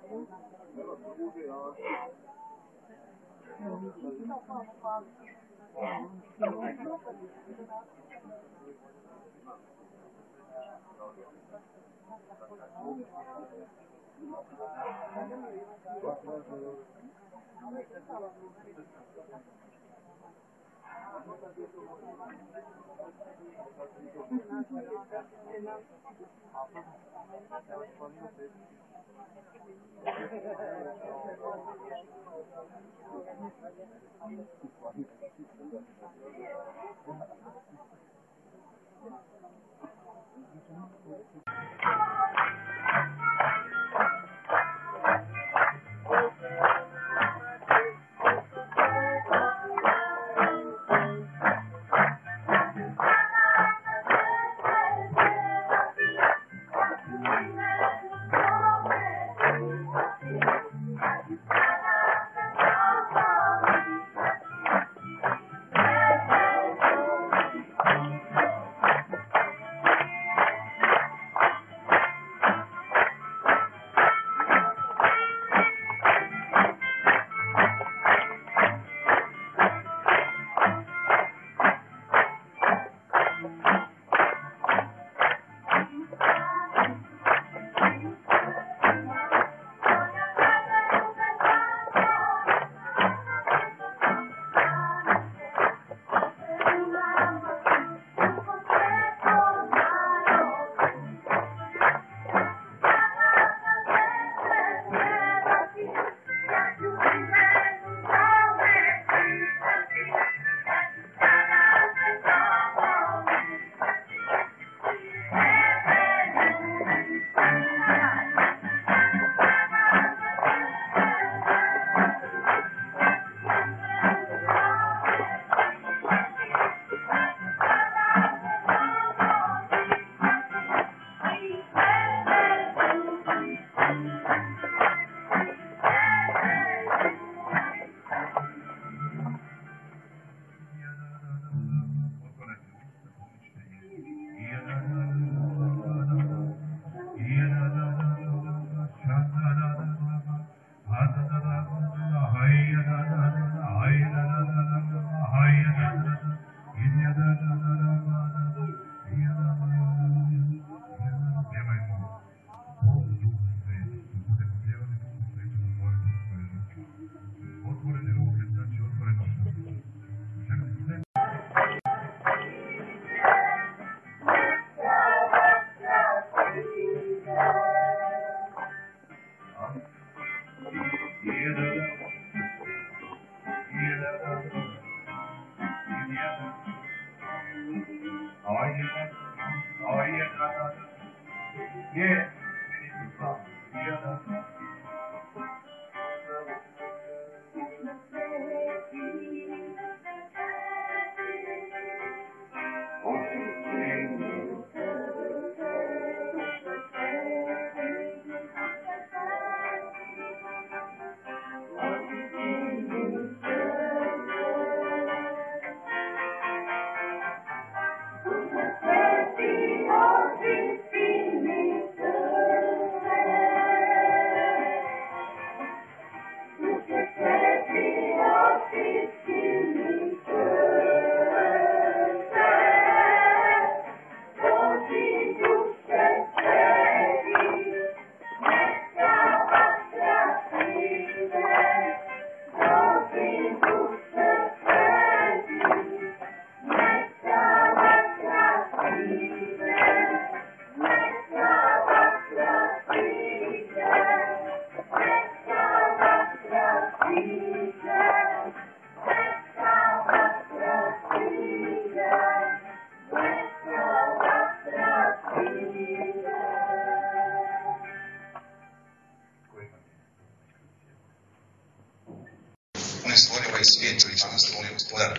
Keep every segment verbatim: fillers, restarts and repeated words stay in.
On je stvorio ovaj svijet, čovječanstvo, on je gospodar.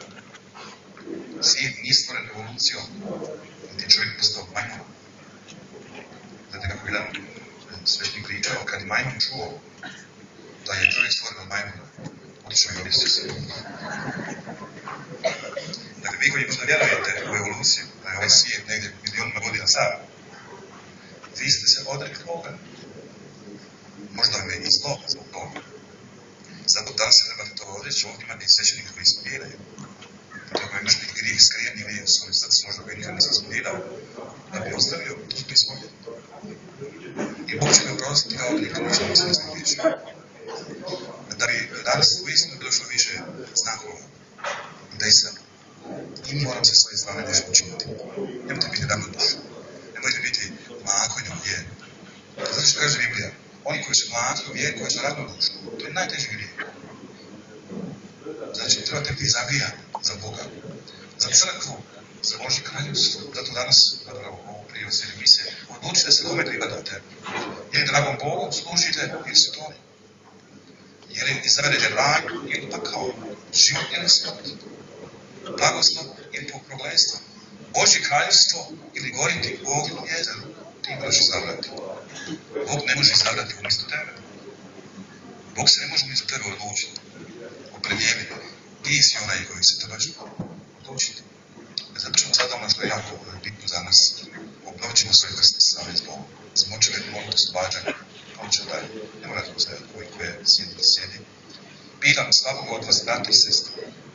Svijet nije stvoren evolucijom, gdje je čovjek postao majmun. Znate kako jedan svećnik pričao, kad je majmun čuo da je čovjek stvoren od majmuna, otišao i objesio se. Dakle, vi koji možda vjerujete u evoluciju, da je ovaj svijet negdje milionima godina sam, vi ste se odrekli Boga. Možda vam je i zlo zbog toga. Zato danas se trebate to odreći, ovdje imate i svećenika koji ispiraju. Tako je možda i grijeh skrijeni ili u svojim srcu, možda koji nikad nisam ispirao, da bi ostavio to što ispovjedi. I Bog će me oprostiti kao da nikad ništa nisam ispriječio. Da bi danas u istinu bilo što više znakova, da i sam. I mi moramo se svoje strane nešto učiniti. Nemojte biti ravnodušni. Nemojte biti mlakonjom vjeri. Zato što kaže Biblija, oni koji su mlakonjom vjeri, koji su ravnodušni, to je najteži grijeh. Znači, trebate biti zabijani za Boga, za crkvu, za Božje kraljevstvo. Zato danas, zapravo, ovu prije cijeli misije, odlučite se kome pripadate. Ili dragom Bogu služite, ili su to oni. Ili izaberete raj, ili pakao, život ili smrt. Blagoslov ili prokletstvo. Božje kraljevstvo ili goriti u ognjenom jezeru. Ti moraš izabrati. Bog ne može izabrati umjesto tebe. Bog se ne može umjesto tebe odlučiti. Opredijeliti. Ti si onaj koji se trebaš odlučiti. Zato ćemo sada ono što je jako bitno za nas. Obnovit ćemo svoj savez s Bogom. Zmočili moliti oslobađanje. On će dalje. Ne morate postaviti koji koje sjedi da sjedi. Pitam svakog od vas, brati i sestri.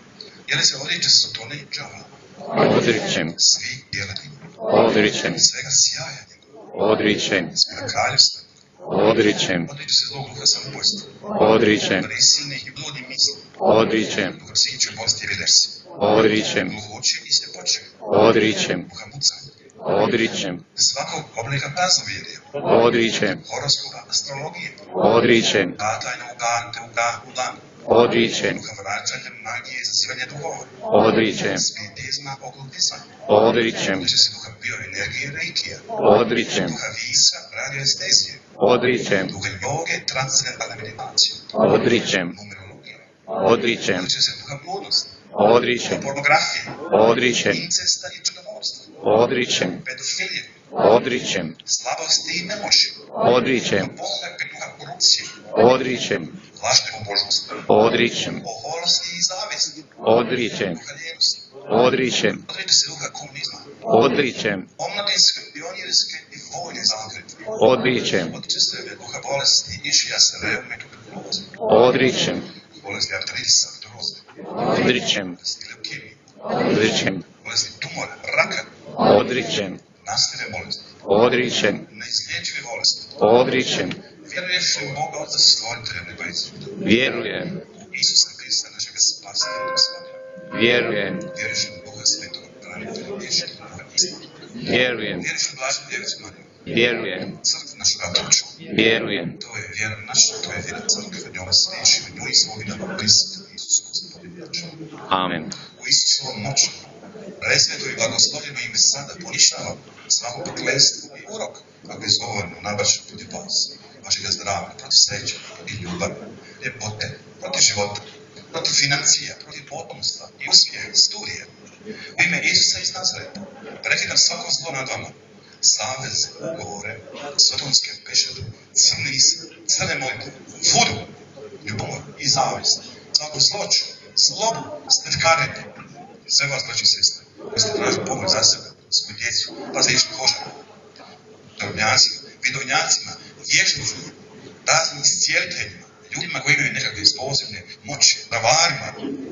Je li se odriče Sotone i đavola? Odričem. Svih djelati. Odričem. Svega sjaja njegova. Odričem. Svega kraljevstva. Odričem. Odriče se zlog duha samobojstva. Odričem. Prisilnih i bludnih misli. Odričem. Duha psihičke bolesti i reversije. Odričem. Gluhoće i sljepoće. Odričem. Duha mucanja. Odričem. Svakog oblika praznovjerja. Odričem. Horoskopa, astrologije. Odričem. Batajna ugante, uga, ulan. Odričem. Duha vraćanja, magije, zazivanja duhova. Odričem. Spiritizma, okultizma. Odričem. Odriče se duha bioenergije, reikija. Odričem. Duha visa, radioestezije. Odričem. Duha joge, transcendentalne meditacije. Odričem. Numerologije. Odričem. Odriče se duha bludnosti. Odričem. Pornografije. Odričem. Incesta i črnomorstva. Odričem. Pedofilije. Odričem. Slabosti i nemoći. Odričem. Pohlepe duha korupcije. Odričem. Lažne pobožnosti. Odričem. Oholosti i zavesti. Odričem. Duha ljenosti. Odričem. Odriče se duha komunizma. Odričem. Omladinske, pionirske i vojne zakrete. Odričem. Odriče se duha bolesti, išija se reume, tuberkuloze. Odričem. Bolesti artritisa, artroze. Odričem. Bolesti leukemije. Odričem. Bolesti tumora, raka. Odričem. Nasljedne bolesti. Odričem. Neizlječive bolesti. Odričem. Vjeruješ li u Boga Oca stvoritelja neba i svijeta? Vjerujem. U Isusa Krista, našega spasitelja i gospodina. Vjerujem. Vjeruješ li u Boga Svetog, branitelja, vječnika, Boga istine? Vjerujem. Vjeruješ li u Blaženu Djevicu Mariju? Vjerujem. Crkvu našu katoličku. Vjerujem. To je vjera naša, to je vjera crkve, njome sliješi, u njoj smo vidjeli prisutni Isusu Gospodinu našem. Amen. U Isusovom moću, presveto i blagoslovljeno ime sada poništava svako prokletstvo i urok, kako je izgovoreno, nabačeno protiv vas, vašega zdravlja, protiv sreće, protiv ljubavi, ljepote, protiv života, protiv financija, protiv potomstva i uspjeha, studije. U ime Isusa iz Nazareta, prekidam svako zlo nad vama, savez, ugovore, sotonske pešere, crnis, crne molitve, vudu, ljubomor i zavist, svaku zloću, zlobu, spletkarenje. Sve vas, braći i sestre, koji ste tražili pomoć za sebe, svoju djecu, pazličnim kožama, drobnjacima, vidovnjacima, vješnicima, raznim iscijeliteljima, ljudima koji imaju nekakve posebne moći, bravarima.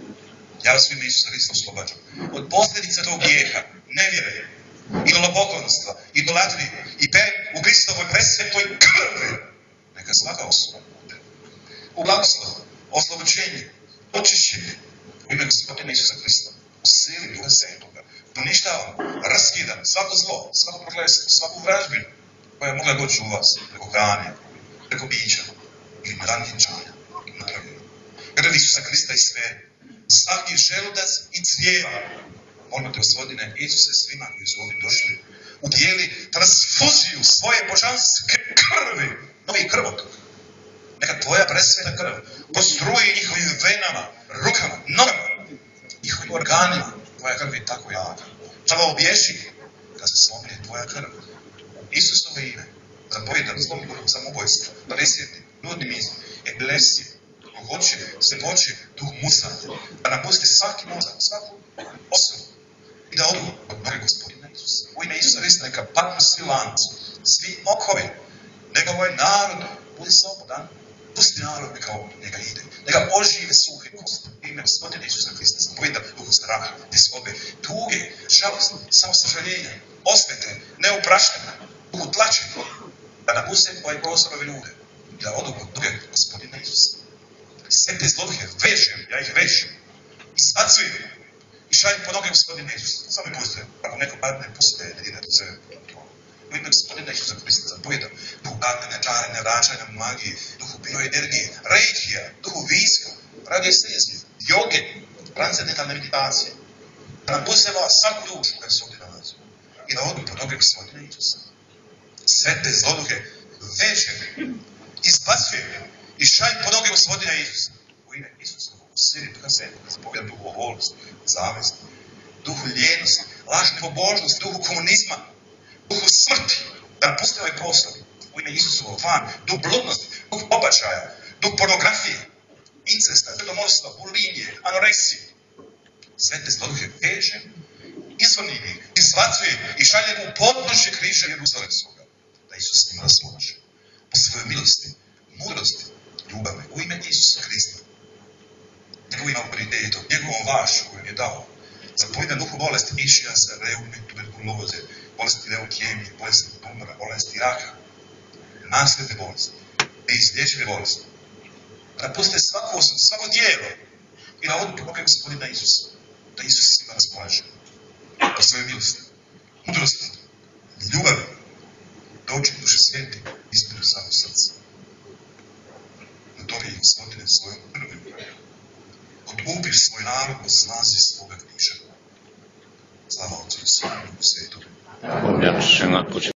Ja vas u ime Isusa Hrista oslobađam od posljedica tog grijeha, nevjere, idolopoklonstva, idolatrije i pe u Kristovoj presvetoj krvi. Neka svaka osoba u blagoslovu, oslobođenje, očišćenje u ime Gospodina Isusa Hrista, u sili Duha Svetoga, poništavam, raskidam svako zlo, svako prokletstvo, svaku vražbinu koja je mogla doći u vas preko hrane, preko bića ili naranjenčanja napravljeno. Krv Isusa Hrista i sve, svaki želudac i crijeva. Molimo te, Gospodine Isuse, svima koji su ovdje došli, udijeli transfuziju svoje božanske krvi, novi krvotok. Neka tvoja presveta krv postruji njihovim venama, rukama, nogama, njihovim organima. Tvoja krv je tako jaka. Samo obješi da se slomlje tvoja krv. Isusovo ime, zapovjedam zlom samobojstva, presjetni, ludni misli, epilepsije, gluhoće, slepoće, duh mucanja, da napusti svaki mozak, svaku osobu i da odu od noge Gospodina Isusa. U ime Isusa Hrista neka padnu svi lanci, svi okovi, neka ovaj narod budi slobodan, pusti narod neka, neka ide, neka ožive suhe kosti. Ime Gospodina Isusa Hrista, zapovjeda duhu straha, tjeskobe, tuge, žalosti, samosažaljenja, osvete, neopraštanja, duhu tlačenja, da napuse ovaj prostor ove ljude i da odu kod duge Gospodina Isusa. Sve te zloduhe vežem, ja ih vežem, izbacujem i šaljem po noge Gospodina Isusa. Samo mi pustite, ako neko padne, pustite da ide do sebe. U ime Gospodina Isusa Hrista zapovjeda duhu gatanja, čarenja, vraćanja, magije, duhu bioenergije, reikija, duhu viska, radiostezije, joge, transcendentalne meditacije. Da nam puse vas svaku dušu koja se ovdje nalazi i da odu po noge Gospodina Isusa. Sve te zloduhe vežem, izbacujem i šaljem po noge Gospodina Isusa. U ime Isusa, u siri duha svetog, zapovjeda duhu oholosti, zavesti, duhu ljenosti, lažne pobožnosti, duhu komunizma, duhu smrti, da napuste ovaj prostor. U ime Isusovog van, duh bludnosti, duh pobačaja, duh pornografije, incesta, svedomorstva, bulimije, anoreksije. Sve te zloduhe vežem, izvrnim ih, izbacujem i šaljem u podnožje križa Jeruzalemskoga, da Isus s njima raspolaže. Po svojoj milosti, mudrosti, ljubavi, u ime Isusa Hrista, njegovim autoritetom, njegovom vašu koju je dao, zapovjeda duhu bolesti, išijasa, reumi, tuberkuloze, bolesti leukemije, bolesti tumora, bolesti raka, nasledne bolesti, neizlječive bolesti. Da puste svako, svako dijelo i da odu po noge Gospodina Isusa, da Isus s njima raspolaže. Po svojoj milosti, mudrosti, ljubavi, doći duše svijeti, istinu samo srca. Natori Gospodine svojom krvim, odkupiš svoj narod od snazi svoga križa. Slava Otcu i Sinu i Svetom. Пом'якши на початку.